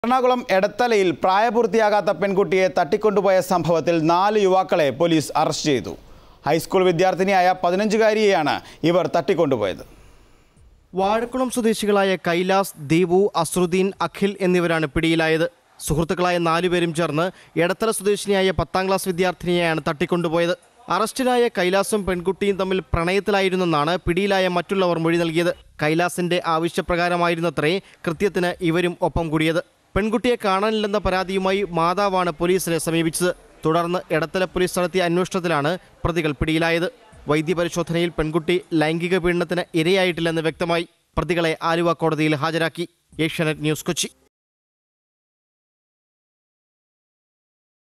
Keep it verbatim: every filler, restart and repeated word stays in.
എറണാകുളം എടത്തലയിൽ പ്രായപൂർത്തിയാകാത്ത പെൺകുട്ടിയെ തട്ടിക്കൊണ്ടുപോയ സംഭവത്തിൽ നാല് യുവാക്കളെ പോലീസ് അറസ്റ്റ് ചെയ്തു. ഹൈസ്കൂൾ വിദ്യാർത്ഥിനിയായ പതിനഞ്ചുകാരിയെയാണ് ഇവർ തട്ടിക്കൊണ്ടുപോയത്. വാഴക്കുളം സ്വദേശികളായ കൈലാസ്, ദീപു, അസ്രുദ്ദീൻ, അഖിൽ എന്നിവരാണ് പിടിയിലായത്. സുഹൃത്തുക്കളായ നാലുപേരും ചേർന്ന് എടത്തല സ്വദേശിനിയായ പത്താം ക്ലാസ് വിദ്യാർത്ഥിനിയെയാണ് തട്ടിക്കൊണ്ടുപോയത്. അറസ്റ്റിലായ കൈലാസും പെൺകുട്ടിയും തമ്മിൽ പ്രണയത്തിലായിരുന്നെന്നാണ് പിടിയിലായ മറ്റുള്ളവർ മൊഴി നൽകിയത്. കൈലാസിന്റെ ആവശ്യപ്രകാരമായിരുന്നത്രേ കൃത്യത്തിന് ഇവരും ഒപ്പം കൂടിയത്. പെൺകുട്ടിയെ കാണാനില്ലെന്ന പരാതിയുമായി മാതാവാണ് പോലീസിനെ സമീപിച്ചത്. തുടർന്ന് എടത്തല പോലീസ് നടത്തിയ അന്വേഷണത്തിലാണ് പ്രതികൾ പിടിയിലായത്. വൈദ്യപരിശോധനയിൽ പെൺകുട്ടി ലൈംഗിക പീഡനത്തിന് ഇരയായിട്ടില്ലെന്ന് വ്യക്തമായി. പ്രതികളെ ആലുവ കോടതിയിൽ ഹാജരാക്കി. ഏഷ്യാനെറ്റ് ന്യൂസ്, കൊച്ചി.